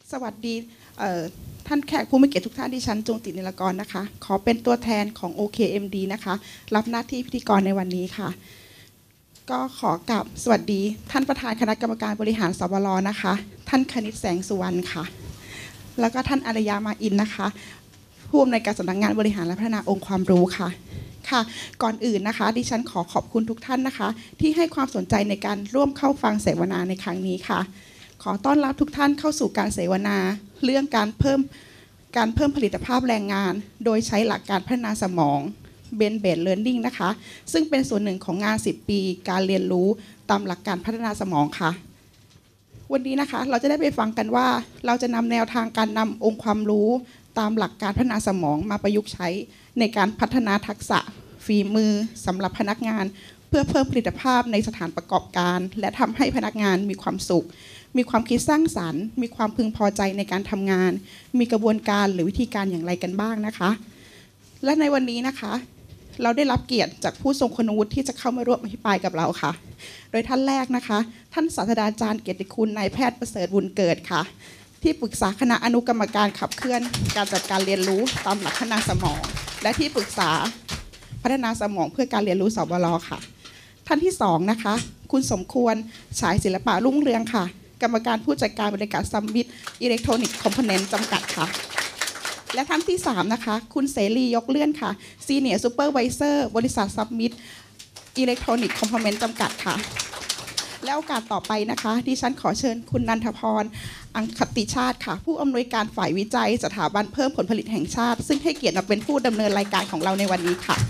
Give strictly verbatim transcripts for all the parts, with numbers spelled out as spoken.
สวัสดีท่านแขกผู้มีเกียรติทุกท่านดิฉันจงตินิลกรนะคะขอเป็นตัวแทนของ โอ เค เอ็ม ดี นะคะรับหน้าที่พิธีกรในวันนี้ค่ะก็ขอกราบสวัสดีท่านประธานคณะกรรมการบริหารสบลนะคะท่านคณิตแสงสุวรรณค่ะแล้วก็ท่านอารยามาอินนะคะผู้อำนวยการสำนักงานบริหารและพัฒนาองค์ความรู้ค่ะค่ะก่อนอื่นนะคะดิฉันขอขอบคุณทุกท่านนะคะที่ให้ความสนใจในการร่วมเข้าฟังเสวนาในครั้งนี้ค่ะขอต้อนรับทุกท่านเข้าสู่การเสวนาเรื่องการเพิ่มการเพิ่มผลิตภาพแรงงานโดยใช้หลักการพัฒนาสมองเบนเบดเลิร์นนิ่งนะคะซึ่งเป็นส่วนหนึ่งของงานสิบปีการเรียนรู้ตามหลักการพัฒนาสมองค่ะวันนี้นะคะเราจะได้ไปฟังกันว่าเราจะนำแนวทางการนำองค์ความรู้ตามหลักการพัฒนาสมองมาประยุกต์ใช้ในการพัฒนาทักษะฝีมือสำหรับพนักงานเพื่อเพิ่มผลิตภาพในสถานประกอบการและทำให้พนักงานมีความสุขมีความคิดสร้างสรรค์มีความพึงพอใจในการทำงานมีกระบวนการหรือวิธีการอย่างไรกันบ้างนะคะและในวันนี้นะคะเราได้รับเกียรติจากผู้ทรงคุณวุฒิที่จะเข้ามาร่วมอภิปรายกับเราค่ะโดยท่านแรกนะคะท่านศาสตราจารย์เกียรติคุณนายแพทย์ประเสริฐบุญเกิดค่ะที่ปรึกษาคณะอนุกรรมการขับเคลื่อนการจัดการเรียนรู้ตามหลักพัฒนาสมองและที่ปรึกษาพัฒนาสมองเพื่อการเรียนรู้สบลค่ะท่านที่สองนะคะคุณสมควรฉายศิลปะรุ่งเรืองค่ะกรรมการผู้จัดการบริการซัมมิตอิเล็กทรอนิกส์คอมโพเนนต์จำกัดค่ะและท่านที่สามนะคะคุณเสรียกเลื่อนค่ะซีเนียร์ซูเปอร์ไวเซอร์บริษัทซัมมิตอิเล็กทรอนิกส์คอมโพเนนต์จำกัดค่ะและโอกาสต่อไปนะคะดิฉันขอเชิญคุณนันทพรอังคติชาติค่ะผู้อำนวยการฝ่ายวิจัยสถาบันเพิ่มผลผลิตแห่งชาติซึ่งให้เกียรติมาเป็นผู้ดำเนินรายการของเราในวันนี้ค่ะ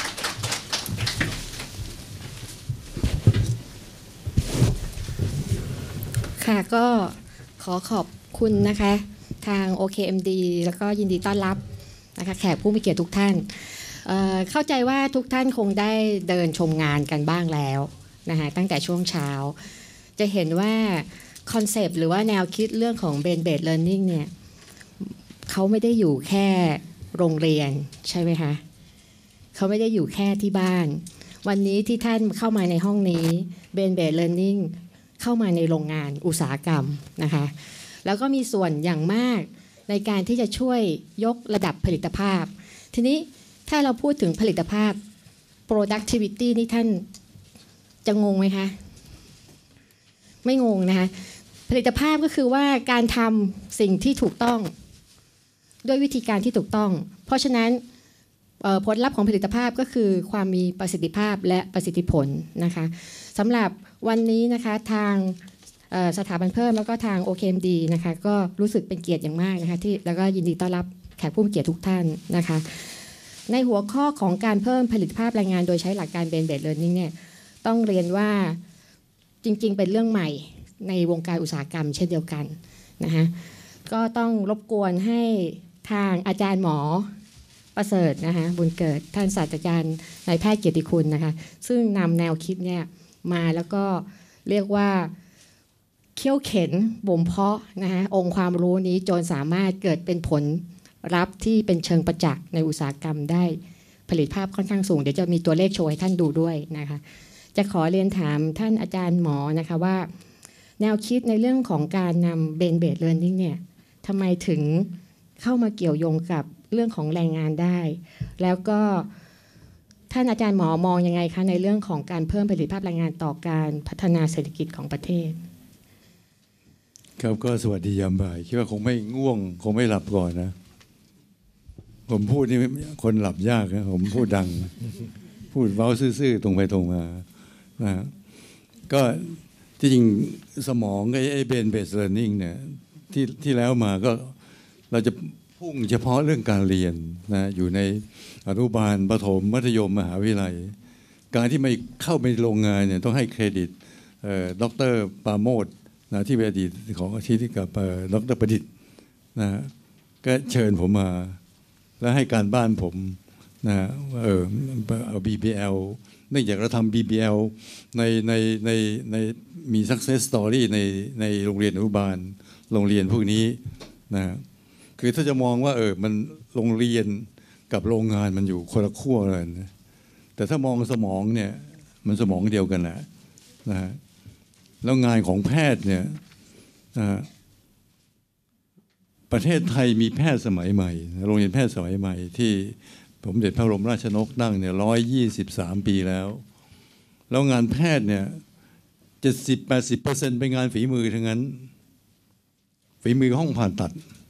ค่ะก็ขอขอบคุณนะคะทาง โอ เค เอ็ม ดี แล้วก็ยินดีต้อนรับนะคะแขกผู้มีเกียรติทุกท่าน เอ่อ เข้าใจว่าทุกท่านคงได้เดินชมงานกันบ้างแล้วนะคะตั้งแต่ช่วงเช้าจะเห็นว่าคอนเซปต์หรือว่าแนวคิดเรื่องของ Brain Based Learning เนี่ยเขาไม่ได้อยู่แค่โรงเรียนใช่ไหมคะเขาไม่ได้อยู่แค่ที่บ้านวันนี้ที่ท่านเข้ามาในห้องนี้ Brain Based Learningเข้ามาในโรงงานอุตสาหกรรมนะคะแล้วก็มีส่วนอย่างมากในการที่จะช่วยยกระดับผลิตภาพทีนี้ถ้าเราพูดถึงผลิตภาพ productivity นี่ท่านจะงงไหมคะไม่งงนะคะผลิตภาพก็คือว่าการทำสิ่งที่ถูกต้องด้วยวิธีการที่ถูกต้องเพราะฉะนั้นผลลัพธ์ของผลิตภาพก็คือความมีประสิทธิภาพและประสิทธิผลนะคะสำหรับวันนี้นะคะทางสถาบันเพิ่มแล้วก็ทาง โอ เค เอ็ม ดี นะคะก็รู้สึกเป็นเกียรติอย่างมากนะคะที่แล้วก็ยินดีต้อนรับแขกผู้มีเกียรติทุกท่านนะคะในหัวข้อของการเพิ่มผลิตภาพแรงงานโดยใช้หลักการ Brain Based Learning เนี่ยต้องเรียนว่าจริงๆเป็นเรื่องใหม่ในวงการอุตสาหกรรมเช่นเดียวกันนะคะก็ต้องรบกวนให้ทางอาจารย์หมอประเสริฐนะคะบุญเกิดท่านศาสตราจารย์นายแพทย์เกียรติคุณนะคะซึ่งนำแนวคิดเนี่ยมาแล้วก็เรียกว่าเคี่ยวเข็นบ่มเพาะนะคะองค์ความรู้นี้จนสามารถเกิดเป็นผลลัพธ์ที่เป็นเชิงประจักษ์ในอุตสาหกรรมได้ผลิตภาพค่อนข้างสูงเดี๋ยวจะมีตัวเลขโชว์ให้ท่านดูด้วยนะคะจะขอเรียนถามท่านอาจารย์หมอนะคะว่าแนวคิดในเรื่องของการนำ Brain Based Learning เนี่ยทำไมถึงเข้ามาเกี่ยวโยงกับเรื่องของแรงงานได้แล้วก็ท่านอาจารย์หมอมองยังไงคะในเรื่องของการเพิ่มประสิทธิภาพแรงงานต่อการพัฒนาเศรษฐกิจของประเทศครับก็สวัสดียามบ่ายคิดว่าคงไม่ง่วงคงไม่หลับก่อนนะผมพูดนี่คนหลับยากนะผมพูดดังพูดเว้าซื่อๆตรงไปตรงมานะก็ที่จริงสมองไอ้ Brain Based Learning เนี่ยที่ที่แล้วมาก็เราจะพุ่งเฉพาะเรื่องการเรียนนะอยู่ในอนุบาลประถมมัธยมมหาวิทยาลัยการที่ไม่เข้าไปโรงงานเนี่ยต้องให้เครดิตดร.ปราโมทนะที่เป็นอดีตของอาชีพกับดร.ประดิษฐ์นะก็เชิญผมมาแล้วให้การบ้านผมนะเออเอา บี บี แอล เนื่องจากเราทำ บี บี แอล ในในในในมี success story ในในโรงเรียนอนุบาลโรงเรียนพวกนี้นะคือถ้าจะมองว่าเออมันโรงเรียนกับโรงงานมันอยู่คนละขั้วเลยนะแต่ถ้ามองสมองเนี่ยมันสมองเดียวกันแหละนะฮะแล้วงานของแพทย์เนี่ยนะประเทศไทยมีแพทย์สมัยใหม่โรงเรียนแพทย์สมัยใหม่ที่ผมเด็จพระบรมราชนกตั้งเนี่ยร้อยยี่สิบสามปีแล้วแล้วงานแพทย์เนี่ยเจ็ดสิบแปดสิบเปอร์เซ็นต์เป็นงานฝีมือทั้งนั้นฝีมือห้องผ่าตัด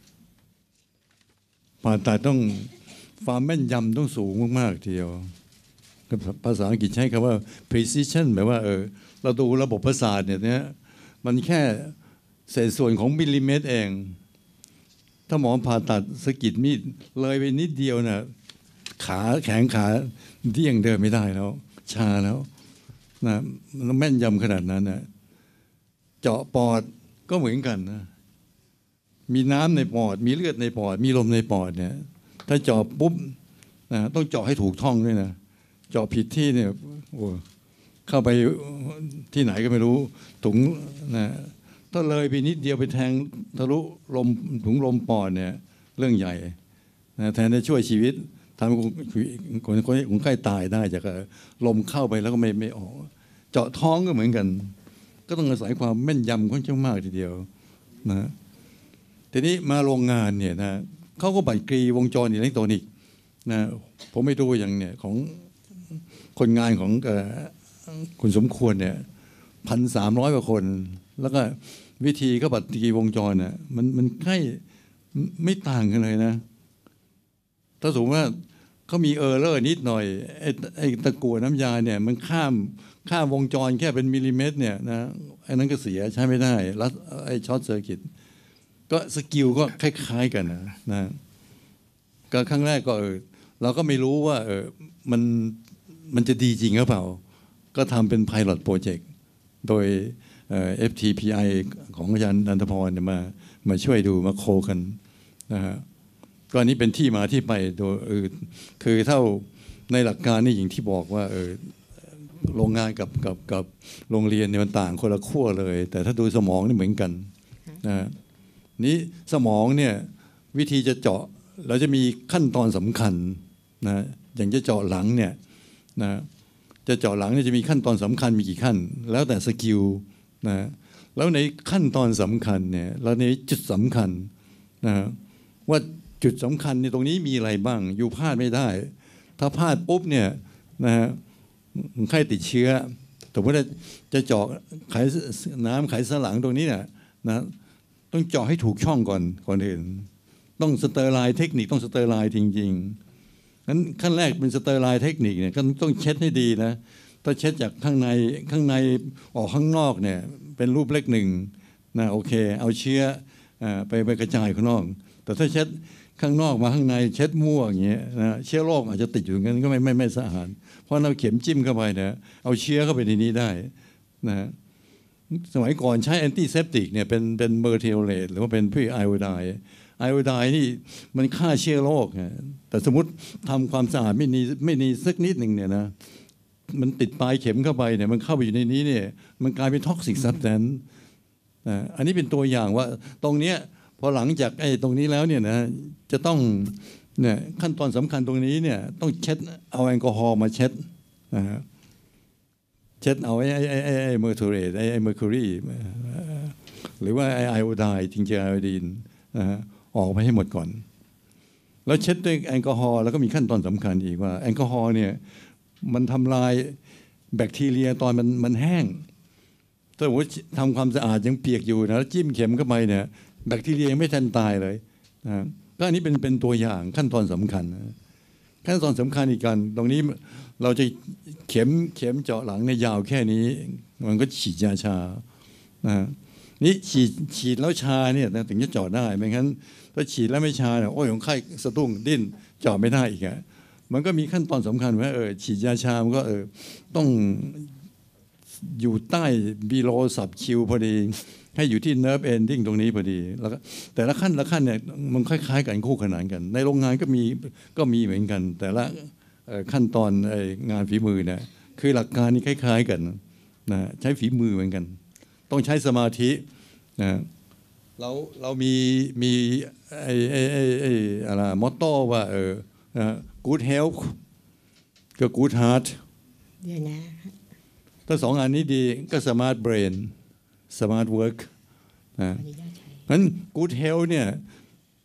ผ่าตัดต้องความแม่นยำต้องสูงมากๆทีเดียวภาษาอังกฤษใช้คำว่า precision แปลว่าเออเราดูระบบประสาทเนี่ยมันแค่เศษส่วนของมิลลิเมตรเองถ้าหมอผ่าตัดสะกิดมีดเลยไปนิดเดียวน่ะขาแขนขาเดี่ยงเดินไม่ได้แล้วชาแล้วนะแม่นยำขนาดนั้นนะเจาะปอดก็เหมือนกันนะมีน้ำในปอดมีเลือดในปอดมีลมในปอดเนี่ยถ้าเจาะปุ๊บนะต้องเจาะให้ถูกท่องด้วยนะเจาะผิดที่เนี่ยโอ้เข้าไปที่ไหนก็ไม่รู้ถุงนะถ้าเลยไปนิดเดียวไปแทงทะลุลมถุงลมปอดเนี่ยเรื่องใหญ่นะแทนจะช่วยชีวิตทำให้คนคนคนใกล้ตายได้จากลมเข้าไปแล้วก็ไม่ไม่ออกเจาะท้องก็เหมือนกันก็ต้องอาศัยความแม่นยำค่อนข้างมากทีเดียวนะทีนี้มาโรงงานเนี่ยนะเขาก็บัตรกรีวงจรอิเล็กทรอนิกส์นะผมไปดูอย่างเนี่ยของคนงานของคุณสมควรเนี่ยพันสามร้อยกว่าคนแล้วก็วิธีก็บัตรกรีวงจรน่ะมันมันใกล้ไม่ต่างกันเลยนะถ้าสมมติว่าเขามีเออร์เลอร์นิดหน่อยไอ้ไอ้ตะกั่วน้ำยาเนี่ยมันข้ามข้ามวงจรแค่เป็นมิลลิเมตรเนี่ยนะไอ้นั้นก็เสียใช้ไม่ได้แล้วไอ้ช็อตเซอร์กิตก็สกิลก็คล้ายๆกันนะนะก็ครั้งแรกก็เออเราก็ไม่รู้ว่าเออมันมันจะดีจริงหรือเปล่าก็ทำเป็น Pilot Project โดย เอฟ ที พี ไอ ของอาจารย์นันทพรมามาช่วยดูมาโคกันนะฮะก็อันนี้เป็นที่มาที่ไปโดยเออคือเท่าในหลักการนี่อย่างที่บอกว่าเออโรงงานกับกับกับโรงเรียนเนี่ยมันต่างคนละขั้วเลยแต่ถ้าดูสมองนี่เหมือนกันนะนี้สมองเนี่ยวิธีจะเจาะเราจะมีขั้นตอนสำคัญนะอย่างจะเจาะหลังเนี่ยนะจะเจาะหลังเนี่ยจะมีขั้นตอนสำคัญมีกี่ขั้นแล้วแต่สกิลนะแล้วในขั้นตอนสำคัญเนี่ยแล้วในจุดสำคัญนะว่าจุดสำคัญในตรงนี้มีอะไรบ้างอยู่พลาดไม่ได้ถ้าพลาดปุ๊บเนี่ยนะฮะไข้ติดเชื้อสมมติว่าจะเจาะไขน้ำไขสันหลังตรงนี้เนี่ยนะต้องเจาะให้ถูกช่องก่อนก่อนอื่นต้องสเตอร์ไลน์เทคนิคต้องสเตอร์ไลน์จริงๆงั้นขั้นแรกเป็นสเตอร์ไลน์เทคนิคเนี่ยก็ต้องเช็ดให้ดีนะถ้าเช็ดจากข้างในข้างในออกข้างนอกเนี่ยเป็นรูปเลขหนึ่งนะโอเคเอาเชื้อไปไปกระจายข้างนอกแต่ถ้าเช็ดข้างนอกมาข้างในเช็ดมั่วอย่างเงี้ยนะเชื้อโรคอาจจะติดอยู่งั้นก็ไม่ไม่ไม่สะอาดเพราะเราเข็มจิ้มเข้าไปเนี่ยเอาเชื้อเข้าไปในนี้ได้นะสมัยก่อนใช้แอนตี้เซปติกเนี่ยเป็นเป็นเมอร์เทลเลตหรือว่าเป็นพืชไอโอไดน์ไอโอไดน์นี่มันฆ่าเชื้อโรคแต่สมมติทำความสะอาดไม่นีไม่นีสักนิดหนึ่งเนี่ยนะมันติดปลายเข็มเข้าไปเนี่ยมันเข้าไปอยู่ในนี้เนี่ยมันกลายเป็นท็อกซิกซับสแตนซ์อันนี้เป็นตัวอย่างว่าตรงเนี้ยพอหลังจากไอ้ตรงนี้แล้วเนี่ยนะจะต้องเนี่ยขั้นตอนสำคัญตรงนี้เนี่ยต้องเช็ดเอาแอลกอฮอล์มาเช็ดนะฮะเช็ดเอาไอ้ไอ้ไอ้ไอ้เมอร์ทูเรตไอ้ไอ้เมอร์คิวรีหรือว่าไอ้ไอโอไดน์ทิงเจอไอโอดีนนะฮะออกไปให้หมดก่อนแล้วเช็ดด้วยแอลกอฮอล์แล้วก็มีขั้นตอนสำคัญอีกว่าแอลกอฮอล์เนี่ยมันทำลายแบคทีเรียตอนมันมันแห้งถ้าสมมติทำความสะอาดยังเปียกอยู่นะแล้วจิ้มเข็มเข้าไปเนี่ยแบคทีเรียยังไม่ทันตายเลยนะก็อันนี้เป็นเป็นตัวอย่างขั้นตอนสำคัญนะขั้นตอนสำคัญอีกกันตรงนี้เราจะเข็มเข็มเจาะหลังในยาวแค่นี้มันก็ฉีดยาชานะนี่ฉีดฉีดแล้วชาเนี่ยถึงจะเจาะได้ไม่งั้นถ้าฉีดแล้วไม่ชาเนี่ยโอ้ยของไข้สะดุ้งดิ้นเจาะไม่ได้อีกอะมันก็มีขั้นตอนสำคัญว่าเออฉีดยาชามันก็เออต้องอยู่ใต้บีโลสับคิวพอดีให้อยู่ที่เนิร์ฟเอนดิ้งตรงนี้พอดีแล้วก็แต่ละขั้นละขั้นเนี่ยมันคล้ายๆกันคู่ขนานกันในโรงงานก็มีก็มีเหมือนกันแต่ละขั้นตอนงานฝีมือเนี่ยคือหลักการนี่คล้ายๆกันนะใช้ฝีมือเหมือนกันต้องใช้สมาธินะเราเรามีมีไอ้ไอ้ไอ้ไอ้อะไรมอตโต้ว่าเออgood health ก็ good heart เดี๋ยวนะถ้าสองอันนี้ดีก็ smart brain smart work นะงั้น good health เนี่ย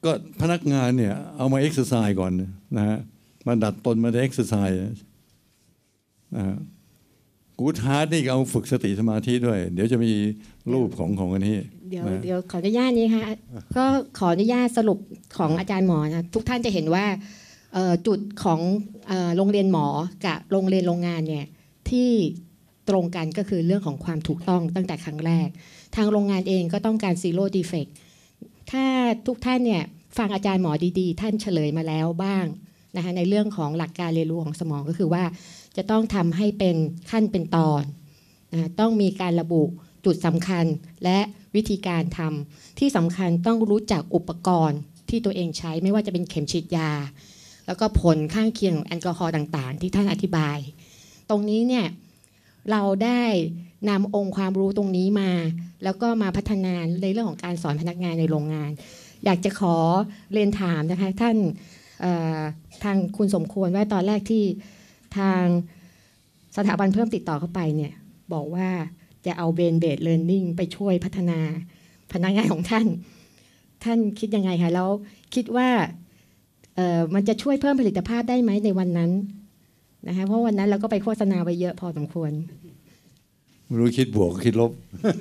ก็พนักงานเนี่ยเอามาเอ็กซ์ไซส์ก่อนนะฮะมาดัดตนมาได้เอ็กซ์ไซส์นะฮะกูดฮาร์ดนี่เอาฝึกสติสมาธิด้วยเดี๋ยวจะมีรูปของของอันนี้เดี๋ยวนะเดี๋ยวขออนุญาตนี้ค่ะก็ขออนุญาตสรุปของอาจารย์หมอนะทุกท่านจะเห็นว่าเอ่อจุดของเอ่อโรงเรียนหมอกับโรงเรียนโรงงานเนี่ยที่ตรงกันก็คือเรื่องของความถูกต้องตั้งแต่ครั้งแรกทางโรงงานเองก็ต้องการ zero defect ถ้าทุกท่านเนี่ยฟังอาจารย์หมอดีๆท่านเฉลยมาแล้วบ้างนะคะในเรื่องของหลักการเรียนรู้ของสมองก็คือว่าจะต้องทำให้เป็นขั้นเป็นตอนนะต้องมีการระบุจุดสำคัญและวิธีการทำที่สำคัญต้องรู้จักอุปกรณ์ที่ตัวเองใช้ไม่ว่าจะเป็นเข็มฉีดยาแล้วก็ผลข้างเคียงของแอลกอฮอล์ต่างๆที่ท่านอธิบายตรงนี้เนี่ยเราได้นำองค์ความรู้ตรงนี้มาแล้วก็มาพัฒนาในเรื่องของการสอนพนักงานในโรงงานอยากจะขอเรียนถามนะคะท่านทางคุณสมควรว่าตอนแรกที่ทางสถาบันเพิ่มติดต่อเข้าไปเนี่ยบอกว่าจะเอาเบนเบดเลิร์นนิ่งไปช่วยพัฒนาพนักงานของท่านท่านคิดยังไงคะแล้วคิดว่ามันจะช่วยเพิ่มผลิตภาพได้ไหมในวันนั้นนะคะเพราะวันนั้นเราก็ไปโฆษณาไปเยอะพอสมควรไม่รู้คิดบวกคิดลบ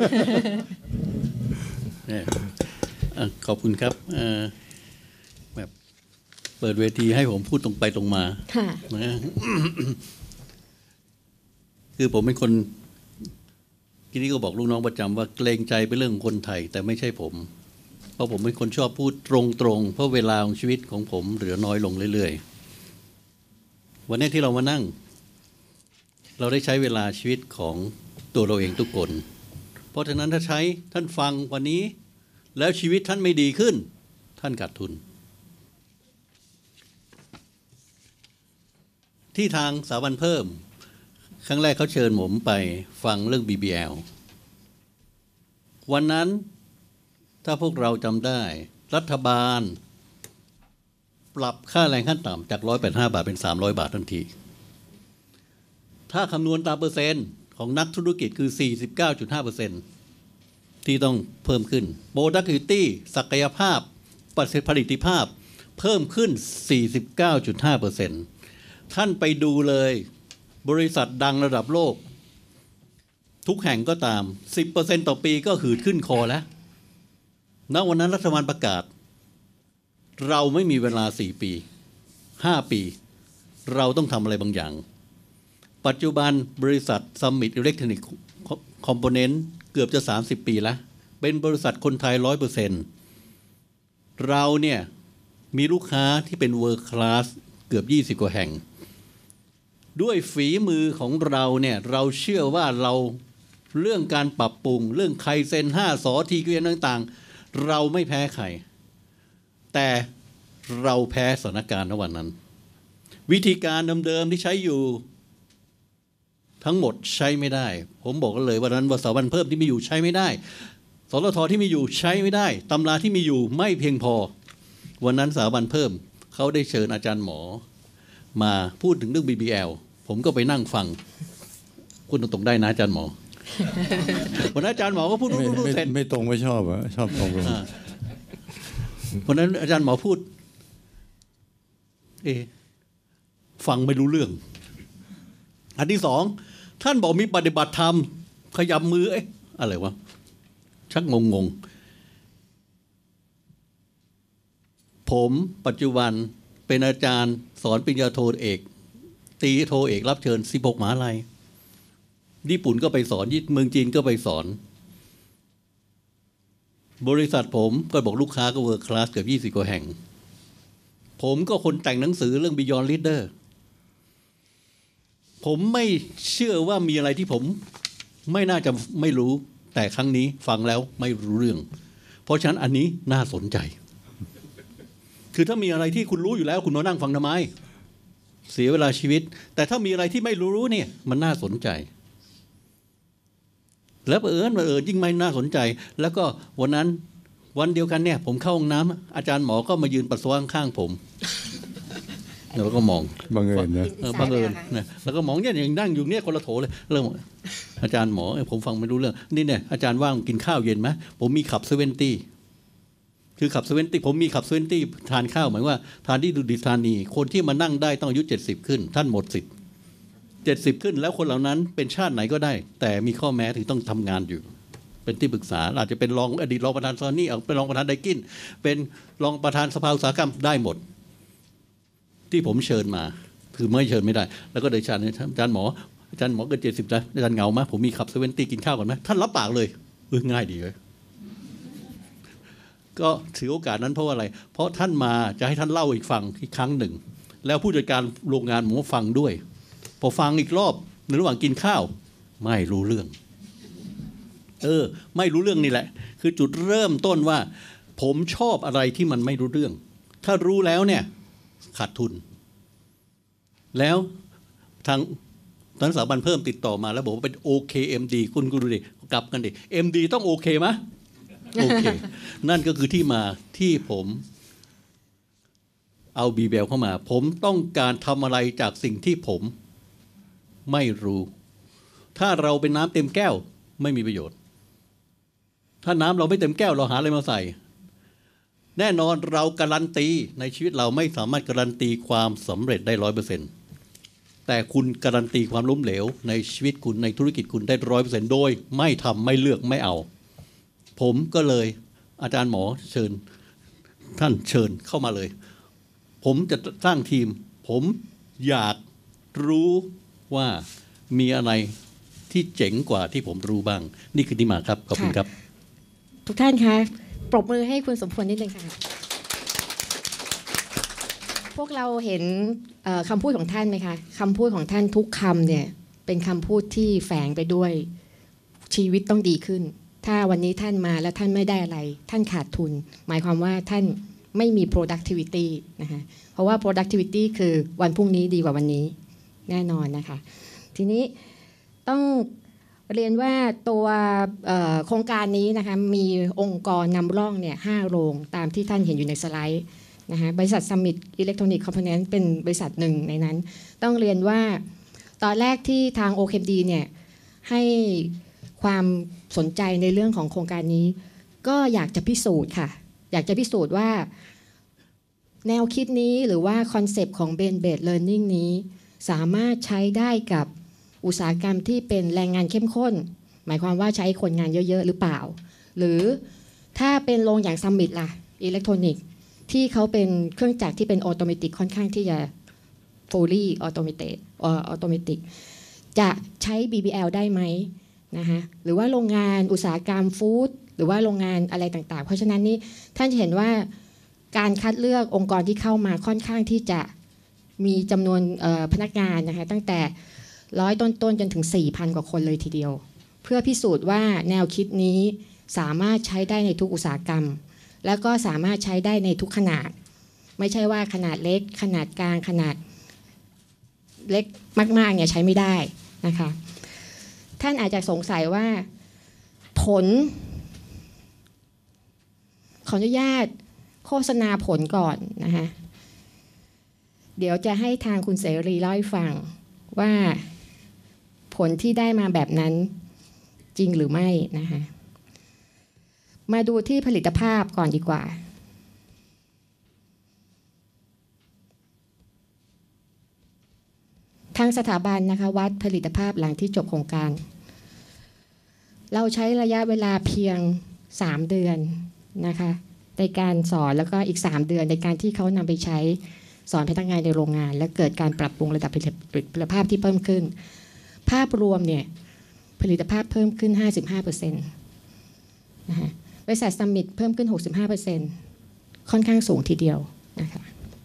ขอบคุณครับแบบเปิดเวทีให้ผมพูดตรงไปตรงมานะ คือผมเป็นคนทีนี้ก็บอกลูกน้องประจำว่าเกรงใจเป็นเรื่องคนไทยแต่ไม่ใช่ผมเพราะผมเป็นคนชอบพูดตรงๆเพราะเวลาของชีวิตของผมเหลือน้อยลงเรื่อยๆวันนี้ที่เรามานั่งเราได้ใช้เวลาชีวิตของตัวเราเองทุกคนเพราะฉะนั้นถ้าใช้ท่านฟังวันนี้แล้วชีวิตท่านไม่ดีขึ้นท่านขาดทุนที่ทางสถาบันเพิ่มครั้งแรกเขาเชิญผมไปฟังเรื่อง บี บี แอล วันนั้นถ้าพวกเราจำได้รัฐบาลปรับค่าแรงขั้นต่ำจากหนึ่งร้อยแปดสิบห้าบาทเป็นสามร้อยบาททันทีถ้าคำนวณตามเปอร์เซ็นต์ของนักธุรกิจคือ สี่สิบเก้าจุดห้าเปอร์เซ็นต์ ที่ต้องเพิ่มขึ้น Productivity ศักยภาพประสิทธิผลิตภาพเพิ่มขึ้น สี่สิบเก้าจุดห้าเปอร์เซ็นต์ ท่านไปดูเลยบริษัทดังระดับโลกทุกแห่งก็ตาม สิบเปอร์เซ็นต์ ต่อปีก็หืดขึ้นคอแล้วณวันนั้นรัฐบาลประกาศเราไม่มีเวลาสี่ปีห้าปีเราต้องทำอะไรบางอย่างปัจจุบันบริษัท Summit Electronic Component เกือบจะสามสิบปีแล้วเป็นบริษัทคนไทย ร้อยเปอร์เซ็นต์ เราเนี่ยมีลูกค้าที่เป็น World Class เกือบยี่สิบกว่าแห่งด้วยฝีมือของเราเนี่ยเราเชื่อว่าเราเรื่องการปรับปรุงเรื่องไคเซ็นห้าสอทีเกวียนต่างๆเราไม่แพ้ใครแต่เราแพ้สถานการณ์ณวันนั้นวิธีการเดิมๆที่ใช้อยู่ทั้งหมดใช้ไม่ได้ผมบอกกันเลยวันนั้นว่าสถาบันเพิ่มที่มีอยู่ใช้ไม่ได้สททที่มีอยู่ใช้ไม่ได้ตำราที่มีอยู่ไม่เพียงพอวันนั้นสถาบันเพิ่มเขาได้เชิญอาจารย์หมอมาพูดถึงเรื่อง บี บี แอล ผมก็ไปนั่งฟังคุณตรงๆได้นะอาจารย์หมอ วันนั้นอาจารย์หมอก็พูดพูดเสร็จไม่ตรงไม่ชอบอะชอบตรงวันนั้นอาจารย์หมอพูดเอฟังไม่รู้เรื่องอันที่สองท่านบอกมีปฏิบัติธรรมขยับมือเอ๊ะอะไรวะชักงงงผมปัจจุบันเป็นอาจารย์สอนปริญญาโทเอกตีโทเอกรับเชิญสิบหกมหาลัยญี่ปุ่นก็ไปสอนเมืองจีนก็ไปสอนบริษัทผมก็บอกลูกค้าก็เวิร์คคลาสเกือบยี่สิบกว่าแห่งผมก็คนแต่งหนังสือเรื่อง Beyond Leader ผมไม่เชื่อว่ามีอะไรที่ผมไม่น่าจะไม่รู้แต่ครั้งนี้ฟังแล้วไม่รู้เรื่องเพราะฉะนั้นอันนี้น่าสนใจคือถ้ามีอะไรที่คุณรู้อยู่แล้วคุณมานั่งฟังทำไมเสียเวลาชีวิตแต่ถ้ามีอะไรที่ไม่รู้รู้เนี่ยมันน่าสนใจแล้วเออเออยิ่งไม่น่าสนใจแล้วก็วันนั้นวันเดียวกันเนี่ยผมเข้าห้องน้ำอาจารย์หมอก็มายืนปัสสาวะข้างผมแล้วก็มองบังเอิญนะบังเอิญนะแล้วก็มองเนี่ยอย่างนั่งอยู่เนี่ยคนละโถเลยเริ่มอาจารย์หมอผมฟังไม่รู้เรื่องนี่เนี่ยอาจารย์ว่างกินข้าวเย็นไหมผมมีขับเซเว่นตี้คือขับเซเว่นตี้ผมมีขับเซเว่นตี้ทานข้าวหมายว่าทานที่ดุดิตธานีคนที่มานั่งได้ต้องอายุเจ็ดสิบขึ้นท่านหมดสิทธิ์เจ็ดสิบขึ้นแล้วคนเหล่านั้นเป็นชาติไหนก็ได้แต่มีข้อแม้ถึงต้องทำงานอยู่เป็นที่ปรึกษาอาจจะเป็นรองอดีตรองประธานซอนนี่เอาเป็นรองประธานไดกินเป็นรองประธานสภาอุตสาหกรรมได้หมดที่ผมเชิญมาคือไม่เชิญไม่ได้แล้วก็เดชาอาจารย์หมออาจารย์หมอเกินเจ็ดสิบแล้วอาจารย์เหงาไหมผมมีขับเซเว่นตี้กินข้าวกันไหมท่านรับปากเลยเออง่ายดีเลยก็ถือโอกาสนั้นเพราะอะไรเพราะท่านมาจะให้ท่านเล่าอีกฟังอีกครั้งหนึ่งแล้วผู้จัดการโรงงานผมฟังด้วยพอฟังอีกรอบในระหว่างกินข้าวไม่รู้เรื่องเออไม่รู้เรื่องนี่แหละคือจุดเริ่มต้นว่าผมชอบอะไรที่มันไม่รู้เรื่องถ้ารู้แล้วเนี่ยขาดทุนแล้วทางทางสถาบันเพิ่มติดต่อมาแล้วบอกว่าเป็น โอ เค เอ็ม ดี คุณกูดูดิกลับกันดิ เอ็ม ดี ต้องโอเคไหมโอเคนั่นก็คือที่มาที่ผมเอา บี บี แอล เข้ามาผมต้องการทำอะไรจากสิ่งที่ผมไม่รู้ถ้าเราเป็นน้ำเต็มแก้วไม่มีประโยชน์ถ้าน้ำเราไม่เต็มแก้วเราหาอะไรมาใส่แน่นอนเราการันตีในชีวิตเราไม่สามารถการันตีความสำเร็จได้ร้อยเปอร์เซ็นต์แต่คุณการันตีความล้มเหลวในชีวิตคุณในธุรกิจคุณได้ร้อยเปอร์เซ็นต์โดยไม่ทำไม่เลือกไม่เอาผมก็เลยอาจารย์หมอเชิญท่านเชิญเข้ามาเลยผมจะสร้างทีมผมอยากรู้ว่ามีอะไรที่เจ๋งกว่าที่ผมรู้บ้างนี่คือที่มาครับขอบคุณครับทุกท่านคะปรบมือให้คุณสมพลนิดนึงค่ะพวกเราเห็นคำพูดของท่านไหมคะคำพูดของท่านทุกคำเนี่ยเป็นคำพูดที่แฝงไปด้วยชีวิตต้องดีขึ้นถ้าวันนี้ท่านมาแล้วท่านไม่ได้อะไรท่านขาดทุนหมายความว่าท่านไม่มี productivity นะคะเพราะว่า productivity คือวันพรุ่งนี้ดีกว่าวันนี้แน่นอนนะคะทีนี้ต้องเรียนว่าตัวโครงการนี้นะคะมีองค์กรนำร่องเนี่ยห้าโรงตามที่ท่านเห็นอยู่ในสไลด์นะคะบริษัท Summit Electronic Components เป็นบริษัทหนึ่งในนั้นต้องเรียนว่าตอนแรกที่ทาง โอ เค เอ็ม ดี เนี่ยให้ความสนใจในเรื่องของโครงการนี้ก็อยากจะพิสูจน์ค่ะอยากจะพิสูจน์ว่าแนวคิดนี้หรือว่าคอนเซปต์ของ Brain Based Learning นี้สามารถใช้ได้กับอุตสาหกรรมที่เป็นแรงงานเข้มข้นหมายความว่าใช้คนงานเยอะๆหรือเปล่าหรือถ้าเป็นโรงอย่าง Summit ล่ะอิเล็กทรอนิกส์ที่เขาเป็นเครื่องจักรที่เป็นออโตเมติกค่อนข้างที่จะ fully automated automatic จะใช้ บี บี แอล ได้ไหมนะคะหรือว่าโรงงานอุตสาหกรรมฟู้ดหรือว่าโรงงานอะไรต่างๆเพราะฉะนั้นนี่ท่านจะเห็นว่าการคัดเลือกองค์กรที่เข้ามาค่อนข้างที่จะมีจำนวนพนักงานนะคะตั้งแต่ร้อยต้นๆจนถึง สี่พัน กว่าคนเลยทีเดียวเพื่อพิสูจน์ว่าแนวคิดนี้สามารถใช้ได้ในทุกอุตสาหกรรมแล้วก็สามารถใช้ได้ในทุกขนาดไม่ใช่ว่าขนาดเล็กขนาดกลางขนาดเล็กมากๆเนี่ยใช้ไม่ได้นะคะท่านอาจจะสงสัยว่าผลขออนุญาตโฆษณาผลก่อนนะคะเดี๋ยวจะให้ทางคุณเสรีเล่าให้ฟังว่าผลที่ได้มาแบบนั้นจริงหรือไม่นะคะมาดูที่ผลิตภาพก่อนดีกว่าทางสถาบันนะคะวัดผลิตภาพหลังที่จบโครงการเราใช้ระยะเวลาเพียงสามเดือนนะคะในการสอนแล้วก็อีกสามเดือนในการที่เขานำไปใช้สอนพนักงานในโรงงานและเกิดการปรับปรุงระดับผลิตภาพที่เพิ่มขึ้นภาพรวมเนี่ยผลิตภาพเพิ่มขึ้น ห้าสิบห้าเปอร์เซ็นต์ นะคะบริษัท Summit เพิ่มขึ้น หกสิบห้าเปอร์เซ็นต์ ค่อนข้างสูงทีเดียวนะคะ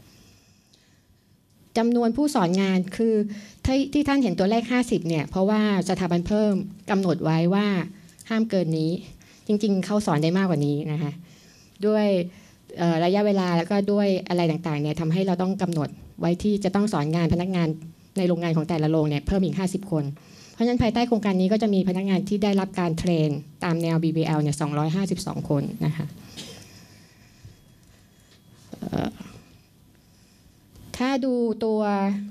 จำนวนผู้สอนงานคือที่ที่ท่านเห็นตัวเลขห้าสิบเนี่ยเพราะว่าสถาบันเพิ่มกำหนดไว้ว่าห้ามเกินนี้จริงๆเขาสอนได้มากกว่านี้นะคะด้วยระยะเวลาแล้วก็ด้วยอะไรต่างๆเนี่ยทำให้เราต้องกำหนดไว้ที่จะต้องสอนงานพนักงานในโรงงานของแต่ละโรงเนี่ยเพิ่มอีกห้าสิบคนเพราะฉะนั้นภายใต้โครงการนี้ก็จะมีพนักงานที่ได้รับการเทรนตามแนว บี บี แอล เนี่ยสองร้อยห้าสิบสองคนนะคะถ้าดูตัว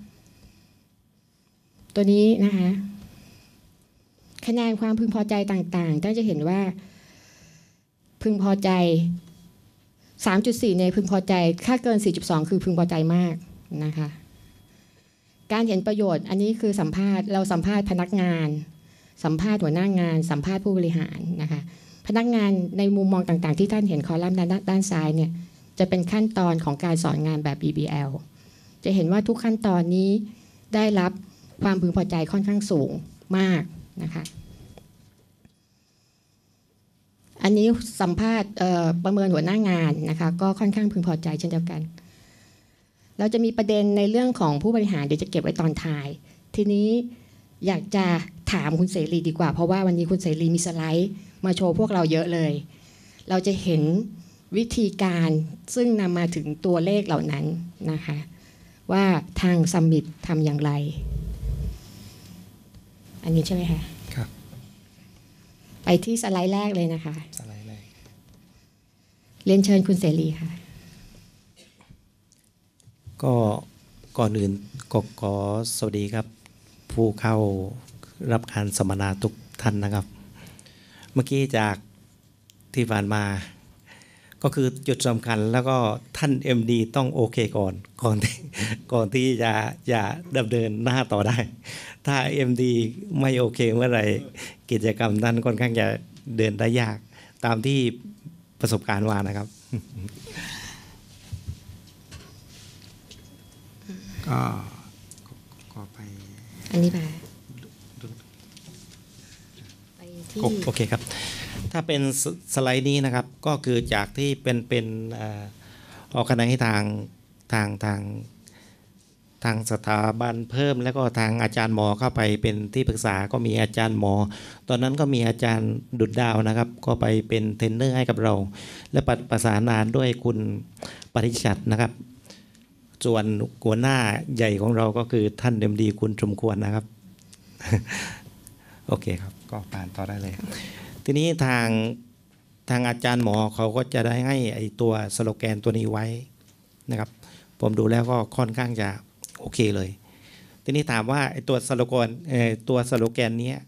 ตัวนี้นะคะคะแนนความพึงพอใจต่างๆท่านจะเห็นว่าพึงพอใจสามจุดสี่ เนี่ยพึงพอใจค่าเกิน สี่จุดสอง คือพึงพอใจมากนะคะการเห็นประโยชน์อันนี้คือสัมภาษณ์เราสัมภาษณ์พนักงานสัมภาษณ์หัวหน้างานสัมภาษณ์ผู้บริหารนะคะพนักงานในมุมมองต่างๆที่ท่านเห็นคอลัมน์ด้านด้านซ้ายเนี่ยจะเป็นขั้นตอนของการสอนงานแบบ บี บี แอล จะเห็นว่าทุกขั้นตอนนี้ได้รับความพึงพอใจค่อนข้างสูงมากนะคะอันนี้สัมภาษณ์ประเมินหัวหน้างานนะคะก็ค่อนข้างพึงพอใจเช่นเดียวกันเราจะมีประเด็นในเรื่องของผู้บริหารเดี๋ยวจะเก็บไว้ตอนท้ายทีนี้อยากจะถามคุณเสรีดีกว่าเพราะว่าวันนี้คุณเสรีมีสไลด์มาโชว์พวกเราเยอะเลยเราจะเห็นวิธีการซึ่งนำมาถึงตัวเลขเหล่านั้นนะคะว่าทางซัมมิตทำอย่างไรอันนี้ใช่ไหมคะครับไปที่สไลด์แรกเลยนะคะสไลด์แรกเรียนเชิญคุณเสรีค่ะก็ก่อนอื่นก็ขอสวัสดีครับผู้เข้ารับการสัมมนาทุกท่านนะครับเมื่อกี้จากที่ผ่านมาก็คือจุดสำคัญแล้วก็ท่าน เอ็ม ดี ต้องโอเคก่อนก่อนที่ก่อนที่จะจะดำเนินหน้าต่อได้ถ้า เอ็ม ดี ไม่โอเคเมื่อไหร่กิจกรรมนั้นค่อนข้างจะเดินได้ยากตามที่ประสบการณ์มานะครับก็ก็ไปอันนี้ไปไปที่โอเคครับถ้าเป็นสไลด์นี้นะครับก็คือจากที่เป็นเป็นออกคะแนนให้ทางทางทางทางสถาบันเพิ่มแล้วก็ทางอาจารย์หมอเข้าไปเป็นที่ปรึกษาก็มีอาจารย์หมอตอนนั้นก็มีอาจารย์ดุจดาวนะครับก็ไปเป็นเทรนเนอร์ให้กับเราและประสานงานด้วยคุณปริชัดนะครับส่วนหัวหน้าใหญ่ของเราก็คือท่านเอ็มดีคุณสมควรนะครับ โอเคครับก็ผ่านต่อได้เลยทีนี้ทางทางอาจารย์หมอเขาก็จะได้ให้ไอตัวสโลแกนตัวนี้ไว้นะครับผมดูแล้วก็ค่อนข้างจะโอเคเลยทีนี้ถามว่าไอตัวสโลแกนตัวสโลแกนนี้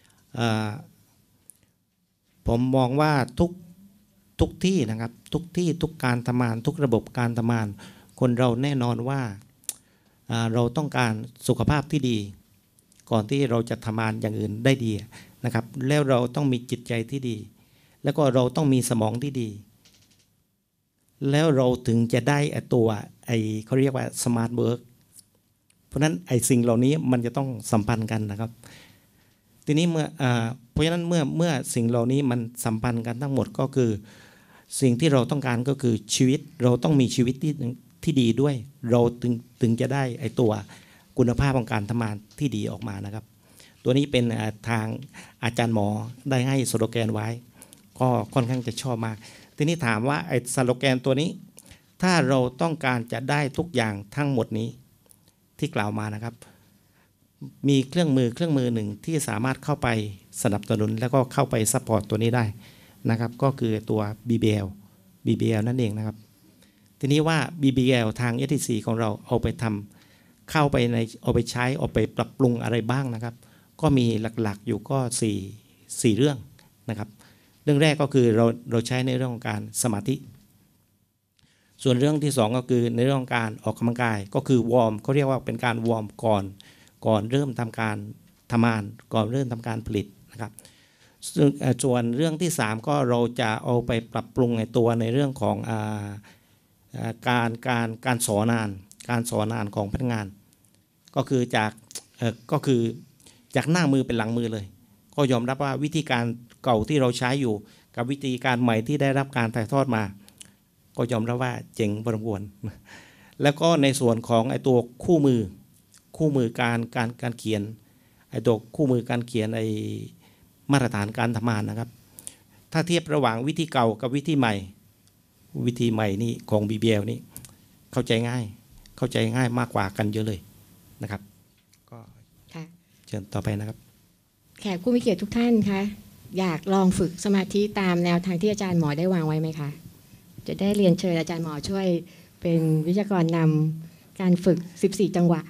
ผมมองว่าทุกทุกที่นะครับทุกที่ทุกการทำงานทุกระบบการทำงานคนเราแน่นอนว่าเราต้องการสุขภาพที่ดีก่อนที่เราจะทำงานอย่างอื่นได้ดีนะครับแล้วเราต้องมีจิตใจที่ดีแล้วก็เราต้องมีสมองที่ดีแล้วเราถึงจะได้ตัวไอเขาเรียกว่าสมาร์ทเวิร์กเพราะนั้นไอสิ่งเหล่านี้มันจะต้องสัมพันธ์กันนะครับทีนี้เมื่อเพราะฉะนั้นเมื่อเมื่อสิ่งเหล่านี้มันสัมพันธ์กันทั้งหมดก็คือสิ่งที่เราต้องการก็คือชีวิตเราต้องมีชีวิตที่ที่ดีด้วยเราถึงถึงจะได้ไอตัวคุณภาพของการทำงานที่ดีออกมานะครับตัวนี้เป็นทางอาจารย์หมอได้ให้สโลแกนไว้ก็ค่อนข้างจะชอบมากทีนี้ถามว่าไอ้สโลแกนตัวนี้ถ้าเราต้องการจะได้ทุกอย่างทั้งหมดนี้ที่กล่าวมานะครับมีเครื่องมือเครื่องมือหนึ่งที่สามารถเข้าไปสนับสนุนแล้วก็เข้าไปซัพพอร์ตตัวนี้ได้นะครับก็คือตัว บี บี แอล บี บี แอล นั่นเองนะครับทีนี้ว่า บี บี แอล ทาง เอส ที ซี ของเราเอาไปทำเข้าไปในเอาไปใช้เอาไปปรับปรุงอะไรบ้างนะครับก็มีหลักๆอยู่ก็สี่ สี่เรื่องนะครับเรื่องแรกก็คือเราเราใช้ในเรื่องของการสมาธิส่วนเรื่องที่สองก็คือในเรื่องของการออกกำลังกายก็คือวอร์มเขาเรียกว่าเป็นการวอร์มก่อนก่อนเริ่มทำการทำงานก่อนเริ่มทำการผลิตนะครับส่วนเรื่องที่สามก็เราจะเอาไปปรับปรุงในตัวในเรื่องของอ่าการการการสอนงานการสอนงานของพนักงานก็คือจากก็คือจากหน้ามือเป็นหลังมือเลยก็ยอมรับว่าวิธีการเก่าที่เราใช้อยู่กับวิธีการใหม่ที่ได้รับการถ่ายทอดมาก็ยอมรับว่าเจ๋งพอสมควรแล้วก็ในส่วนของไอ้ตัวคู่มือคู่มือการการการเขียนไอ้ตัวคู่มือการเขียนไอ้มาตรฐานการทำงานนะครับถ้าเทียบระหว่างวิธีเก่ากับวิธีใหม่วิธีใหม่นี่ของ บี บี แอล นี่เข้าใจง่ายเข้าใจง่ายมากกว่ากันเยอะเลยนะครับก็เชิญต่อไปนะครับแขกผู้มีเกียรติทุกท่านคะอยากลองฝึกสมาธิตามแนวทางที่อาจารย์หมอได้วางไว้ไหมคะจะได้เรียนเชิญอาจารย์หมอช่วยเป็นวิทยากรนำการฝึกสิบสี่จังหวะ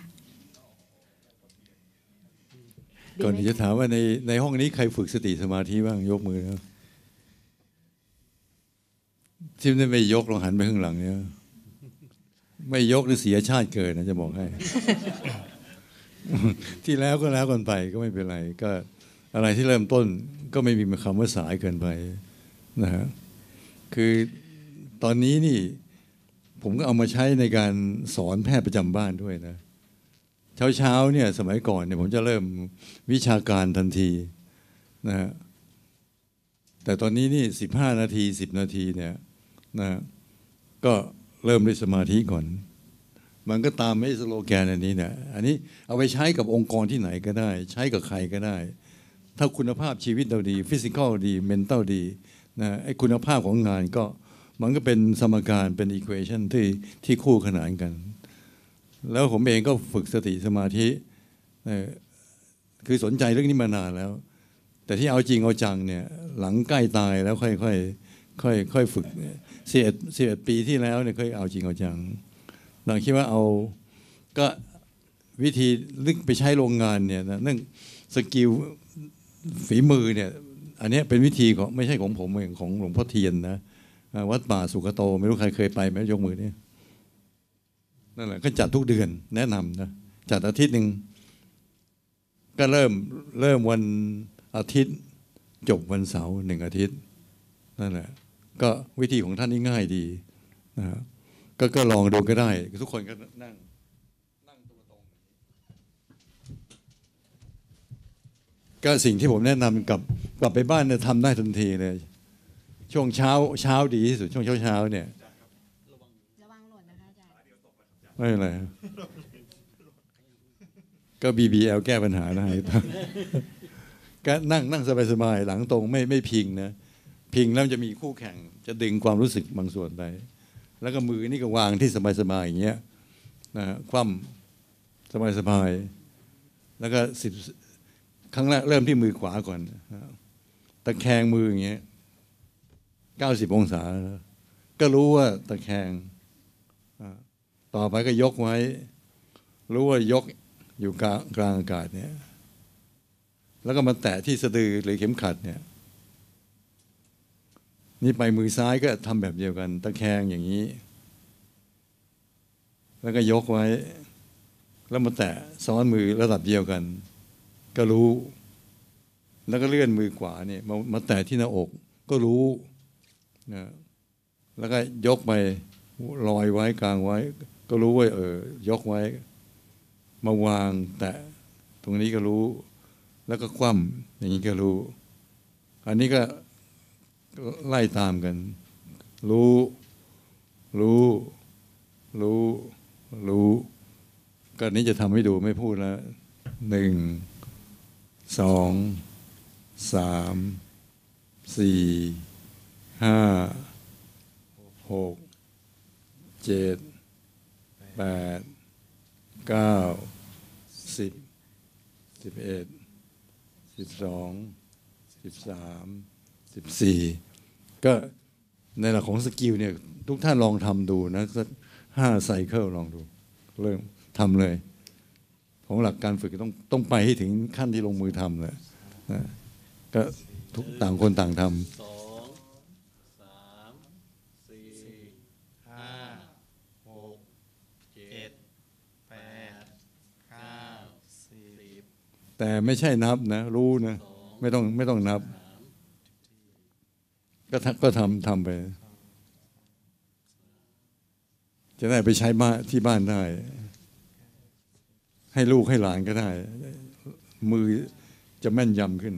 ก่อนที่จะถามว่าในในห้องนี้ใครฝึกสติสมาธิบ้างยกมือนะที่ไม่ไม่ยกลองหันไปข้างหลังเนี่ยไม่ยกหรือเสียชาติเกิดนะจะบอกให้ ที่แล้วก็แล้วกันไปก็ไม่เป็นไรก็อะไรที่เริ่มต้นก็ไม่มีคำว่าสายเกินไปนะฮะคือตอนนี้นี่ผมก็เอามาใช้ในการสอนแพทย์ประจำบ้านด้วยนะเช้าเช้าเนี่ยสมัยก่อนเนี่ยผมจะเริ่มวิชาการทันทีนะฮะแต่ตอนนี้นี่สิบห้านาทีสิบนาทีเนี่ยนะก็เริ่มด้วยสมาธิก่อนมันก็ตามไม่สโลแกนอันนี้เนี่ยอันนี้เอาไปใช้กับองค์กรที่ไหนก็ได้ใช้กับใครก็ได้ถ้าคุณภาพชีวิตเราดีฟิสิกอลดีเมนตัลดีนะไอ้คุณภาพของงานก็มันก็เป็นสมการเป็นอีควอชันที่ที่คู่ขนานกันแล้วผมเองก็ฝึกสติสมาธิคือสนใจเรื่องนี้มานานแล้วแต่ที่เอาจริงเอาจังเนี่ยหลังใกล้ตายแล้วค่อยค่อยค่อยค่อยฝึกสิบเอ็ดสิบเอ็ดปีที่แล้วเนี่ยค่อยเอาจริงเอาจังหลังคิดว่าเอาก็วิธีลึกไปใช้โรงงานเนี่ยนะเรื่องสกิลฝีมือเนี่ยอันนี้เป็นวิธีของไม่ใช่ของผมเองของหลวงพ่อเทียนนะวัดป่าสุขโตไม่รู้ใครเคยไปไหมยกมือนี่นั่นแหละก็จัดทุกเดือนแนะนำนะจัดอาทิตย์หนึ่งก็เริ่มเริ่มวันอาทิตย์จบวันเสาร์หนึ่งอาทิตย์นั่นแหละก็วิธีของท่านนี่ง่ายดีนะฮะก็ก็ลองดูก็ได้ทุกคนก็นั่งนั่งตัวตรงก็สิ่งที่ผมแนะนำกับกลับไปบ้านเนี่ยทำได้ทันทีเลยช่วงเช้าเช้าดีที่สุดช่วงเช้าเช้าเนี่ยระวังหล่นนะคะอาจารย์ไม่เป็นไรก็ บี บี แอล แก้ปัญหาได้ก็นั่งนั่งสบายๆหลังตรงไม่ไม่พิงนะพิงแล้วจะมีคู่แข่งจะดึงความรู้สึกบางส่วนไปแล้วก็มือนี่ก็วางที่สบายๆอย่างเงี้ยนะคว่ำสบายๆแล้วก็สิบครั้งแรกเริ่มที่มือขวาก่อนตะแคงมืออย่างเงี้ยเก้าสิบองศาก็รู้ว่าตะแคงต่อไปก็ยกไว้รู้ว่ายกอยู่กลางกลางอากาศเนี่ยแล้วก็มาแตะที่สะดือหรือเข็มขัดเนี่ยนี่ไปมือซ้ายก็ทำแบบเดียวกันตะแคงอย่างนี้แล้วก็ยกไว้แล้วมาแตะซ้อนมือระดับเดียวกันก็รู้แล้วก็เลื่อนมือขวาเนี่ยมามาแตะที่หน้าอกก็รู้นะแล้วก็ยกไปลอยไว้กลางไว้ก็รู้ว่าเออยกไว้มาวางแตะตรงนี้ก็รู้แล้วก็คว่ำอย่างนี้ก็รู้อันนี้ก็ไล่ตามกันรู้รู้รู้รู้ก็นี้จะทำให้ดูไม่พูดแล้วหนึ่งสองสามสี่ห้าหกเจ็ดแปดเก้าสิบสิบเอ็ดสิบสองสิบสามสิบสี่ก็ในหลักของสกิลเนี่ยทุกท่านลองทำดูนะสักห้าไซเคิลลองดูเริ่มทำเลยของหลักการฝึกต้องต้องไปให้ถึงขั้นที่ลงมือทำเลยนะก็ทุกต่างคนต่างทำสองสามสี่ห้าหกเจ็ดแปดเก้าสิบแต่ไม่ใช่นับนะรู้นะไม่ต้องไม่ต้องนับก็ก็ทำทำไปจะได้ไปใช้บ้านที่บ้านได้ให้ลูกให้หลานก็ได้มือจะแม่นยำขึ้น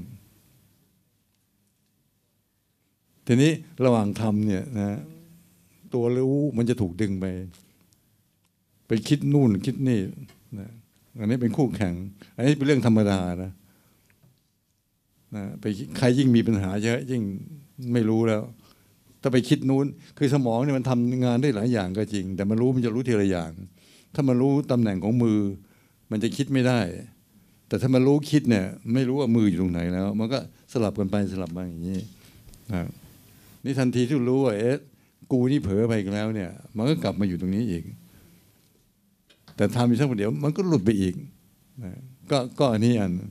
ทีนี้ระหว่างทำเนี่ยนะตัวรู้มันจะถูกดึงไปไปคิดนู่นคิดนี่นะอันนี้เป็นคู่แข่งอันนี้เป็นเรื่องธรรมดานะนะไปใครยิ่งมีปัญหาเยอะยิ่งไม่รู้แล้วถ้าไปคิดนู้นคือสมองเนี่ยมันทำงานได้หลายอย่างก็จริงแต่มันรู้มันจะรู้ทีละอย่าง ถ้ามันรู้ตำแหน่งของมือมันจะคิดไม่ได้แต่ถ้ามันรู้คิดเนี่ยไม่รู้ว่ามืออยู่ตรงไหนแล้วมันก็สลับกันไปสลับมาอย่างนี้นะนี่ทันทีที่รู้ว่าเอ๊ะกูนี่เผลอไปอีกแล้วเนี่ยมันก็กลับมาอยู่ตรงนี้อีกแต่ทำอยู่สักประเดี๋ยวมันก็หลุดไปอีกนะก็ก็อันนี้อัน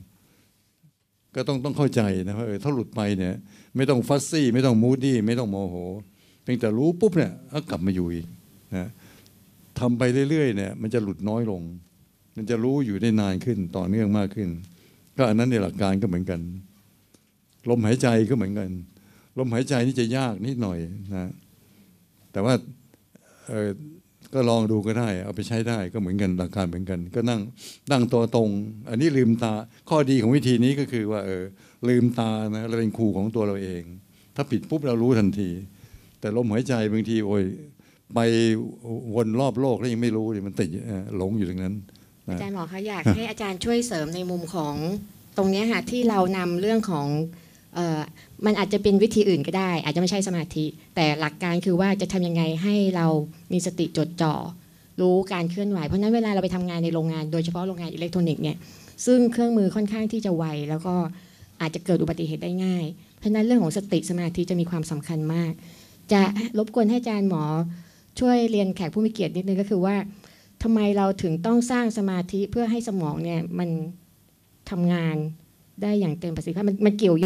ก็ต้องต้องเข้าใจนะว่าเออถ้าหลุดไปเนี่ยไม่ต้องฟัสซี่ไม่ต้องมูดดี้ไม่ต้องโมโหเพียงแต่รู้ปุ๊บเนี่ยก็กลับมาอยู่อีกนะทำไปเรื่อยๆเนี่ยมันจะหลุดน้อยลงมันจะรู้อยู่ได้นานขึ้นต่อเนื่องมากขึ้นก็อันนั้นในหลักการก็เหมือนกันลมหายใจก็เหมือนกันลมหายใจนี่จะยากนิดหน่อยนะแต่ว่าเออก็ลองดูก็ได้เอาไปใช้ได้ก็เหมือนกันหลักการเหมือนกันก็นั่งนั่งตัวตรงอันนี้ลืมตาข้อดีของวิธีนี้ก็คือว่าเออลืมตานะเราเป็นครูของตัวเราเองถ้าผิดปุ๊บเรารู้ทันทีแต่ลมหายใจบางทีโอ้ยไปวนรอบโลกแล้วยังไม่รู้เลยมันติดหลงอยู่ตรงนั้นนะอาจารย์หมอคะอยากให้อาจารย์ช่วยเสริมในมุมของตรงเนี้ยค่ะที่เรานำเรื่องของเอ่อมันอาจจะเป็นวิธีอื่นก็ได้ อาจจะไม่ใช่สมาธิ แต่หลักการคือว่าจะทำยังไงให้เรามีสติจดจ่อรู้การเคลื่อนไหวเพราะฉะนั้นเวลาเราไปทำงานในโรงงานโดยเฉพาะโรงงานอิเล็กทรอนิกส์เนี่ยซึ่งเครื่องมือค่อนข้างที่จะไวแล้วก็อาจจะเกิดอุบัติเหตุได้ง่ายเพราะฉะนั้นเรื่องของสติสมาธิจะมีความสำคัญมาก จะรบกวนให้อาจารย์หมอช่วยเรียนแขกผู้มีเกียรตินิดนึงก็คือว่าทำไมเราถึงต้องสร้างสมาธิเพื่อให้สมองเนี่ยมันทำงานได้อย่างเต็มประสิทธิภาพมันมันเกี่ยว